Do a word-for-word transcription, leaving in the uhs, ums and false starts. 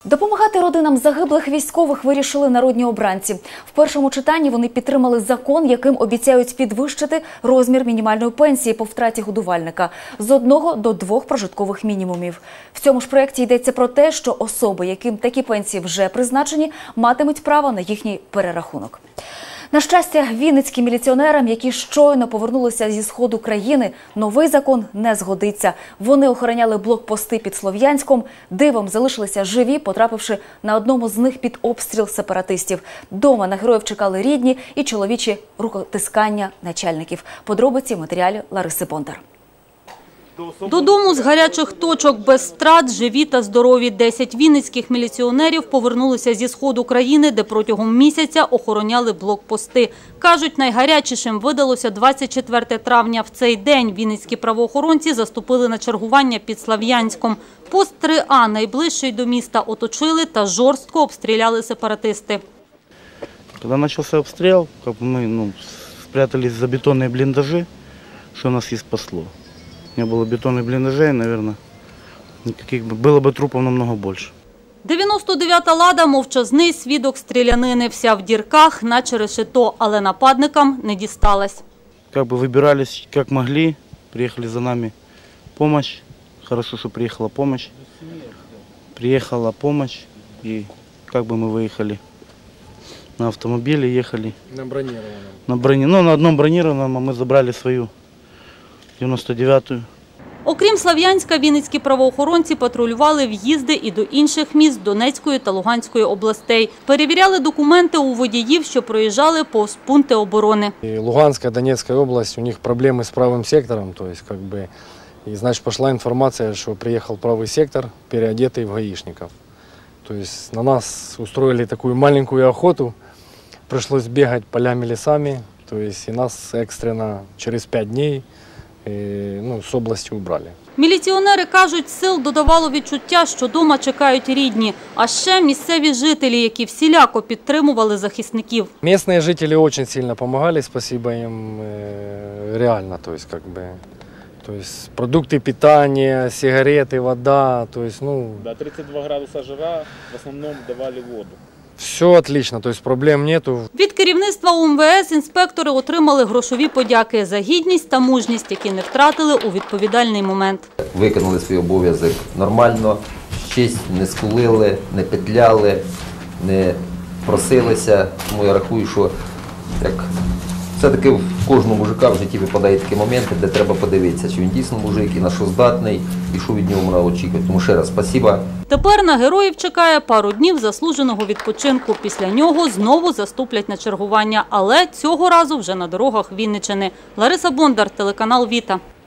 Допомагати родинам загиблих військових вирішили народні обранці. В першому читанні вони підтримали закон, яким обіцяють підвищити розмір мінімальної пенсії по втраті годувальника з одного до двох прожиткових мінімумів. В цьому ж проєкті йдеться про те, що особи, яким такі пенсії вже призначені, матимуть право на їхній перерахунок. На щастя, вінницьким міліціонерам, які щойно повернулися зі сходу країни, новий закон не згодиться. Вони охороняли блокпости під Слов'янськом, дивом залишилися живі, потрапивши на одному з них під обстріл сепаратистів. Дома на героїв чекали рідні і чоловічі рукотискання начальників. Подробиці в матеріалі Лариси Бондар. Додому з гарячих точок без втрат, живі та здорові. Десять вінницьких міліціонерів повернулися зі сходу країни, де протягом місяця охороняли блокпости. Кажуть, найгарячішим видалося двадцять четверте травня. В цей день вінницькі правоохоронці заступили на чергування під Слов'янськом. Пост три А, найближчий до міста, оточили та жорстко обстріляли сепаратисти. Коли почався обстріл, ми ну, спрятались за бетонні бліндажі, що нас і спасло. Не было бетонных блиндажей, наверное, никаких, было бы трупов намного больше. дев'яносто дев'ята «Лада» – мовчазний свідок стрілянини. Вся в дірках, наче решето, але нападникам не дісталась. Как бы выбирались, как могли, приехали за нами помощь. Хорошо, что приехала помощь. Приехала помощь, и как бы мы выехали на автомобиле, ехали. На бронированном. На брони, ну, на одном бронированном, а мы забрали свою. дев'яносто дев'яту. Окрім Слов'янська, вінницькі правоохоронці патрулювали в'їзди і до інших міст Донецької та Луганської областей. Перевіряли документи у водіїв, що проїжджали повз пункти оборони. Луганська, Донецька область, у них проблеми з правим сектором. То есть, как бы, и, значит, пошла информация, что приехал правый сектор, переодетый в гаишников. То есть, на нас устроили такую маленькую охоту. Пришлось бегать полями, лесами. То есть, и нас экстренно через пять дней ну, з області убрали. Міліціонери кажуть, сил додавало відчуття, що дома чекають рідні, а ще місцеві жителі, які всіляко підтримували захисників. Місцеві жителі дуже сильно допомагали, спасибо їм, реально, то есть, как бы, то есть, продукти питання, сигарети, вода, то есть, ну... До тридцять два градуса жара, в основному давали воду. Все отлично, то есть проблем нету. Від керівництва У Ем Ве Ес інспектори отримали грошові подяки за гідність та мужність, які не втратили у відповідальний момент. Виконали свій обов'язок нормально, честь не скулили, не петляли, не просилися. Тому я рахую, що як все-таки в кожного мужика в житті випадають такі моменти, де треба подивитися, чи він дійсно мужик і на що здатний, і що від нього можна очікувати. Тому ще раз спасибо. Тепер на героїв чекає пару днів заслуженого відпочинку. Після нього знову заступлять на чергування, але цього разу вже на дорогах Вінниччини. Лариса Бондар, телеканал Віта.